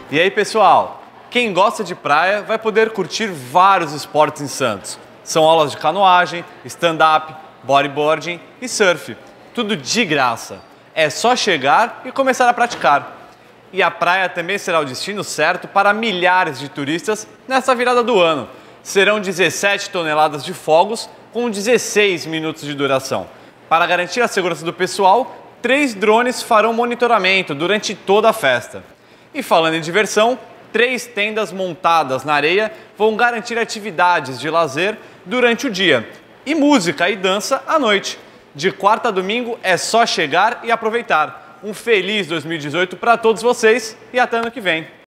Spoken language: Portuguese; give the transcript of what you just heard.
E aí, pessoal, quem gosta de praia vai poder curtir vários esportes em Santos. São aulas de canoagem, stand-up, bodyboarding e surf. Tudo de graça. É só chegar e começar a praticar. E a praia também será o destino certo para milhares de turistas nessa virada do ano. Serão 17 toneladas de fogos com 16 minutos de duração. Para garantir a segurança do pessoal, 3 drones farão monitoramento durante toda a festa. E falando em diversão, 3 tendas montadas na areia vão garantir atividades de lazer durante o dia e música e dança à noite. De quarta a domingo é só chegar e aproveitar. Um feliz 2018 para todos vocês e até ano que vem.